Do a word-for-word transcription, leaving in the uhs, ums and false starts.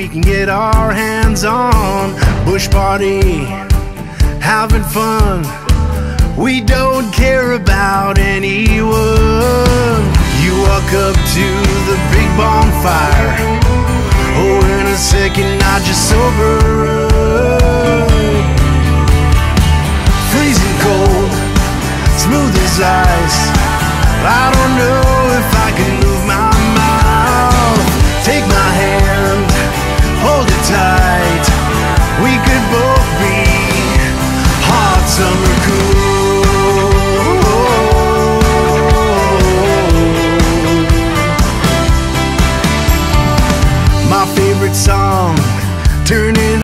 we can get our hands on. Bush party, having fun. We don't care about anyone. You walk up to the big bonfire. Oh, in a second I just sober up. Freezing cold, smooth as ice. I don't know if I can move my mouth. Take my hand, hold it tight. We could both be hot summer cool. My favorite song, turn it